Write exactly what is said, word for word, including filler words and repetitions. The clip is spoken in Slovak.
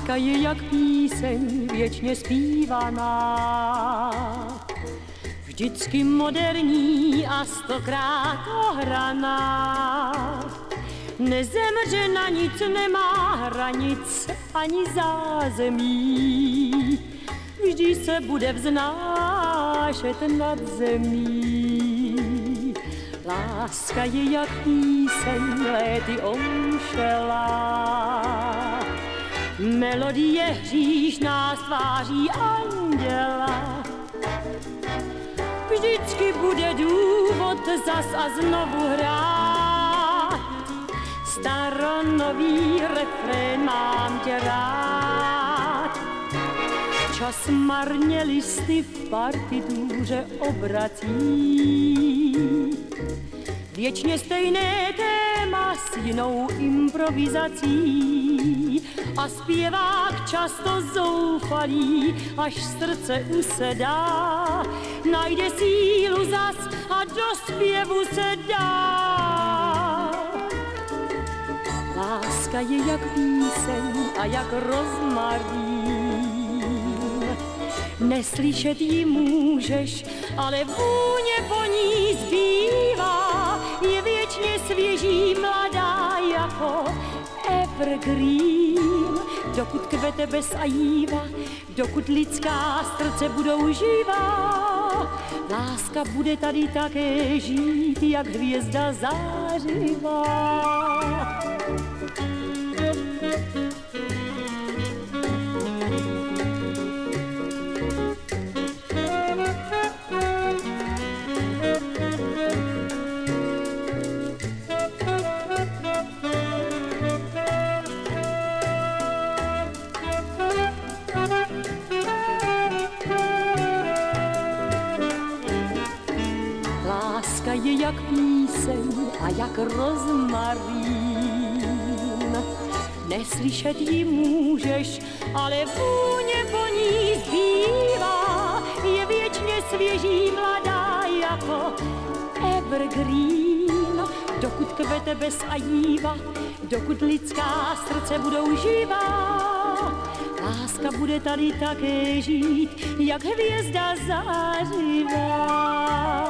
Láska je jak píseň věčně zpívaná, vždycky moderní a stokrát ohraná. Nezemře, na nic nemá hranic ani zázemí, vždy se bude vznášet nad zemí. Láska je jak píseň léty omšelá, melodie hříšná tváří anděla. Vždycky bude důvod zas a znovu hrát staronový refrén mám tě rád. Čas marně listy v partituře obrací, věčně stejné téma s jinou improvizací. A zpěvák často zoufalý, až srdce usedá, najde sílu zas a do zpěvu se dá. Láska je jak píseň a jak rozmarín, neslyšet ji můžeš, ale vůně po ní zbývá. Je věčně svěží, mladá jako evergreen, dokud kvete bez ajíva, dokud lidská srdce budou živá. Láska bude tady také žít, jak hvězda zářivá. Láska je jak píseň a jak rozmarín, neslyšet ji můžeš, ale vůně po ní zbývá. Je věčně svěží, mladá jako evergreen, dokud kvete bez ajíva, dokud lidská srdce budou živá. Láska bude tady také žít, jak hvězda zářivá.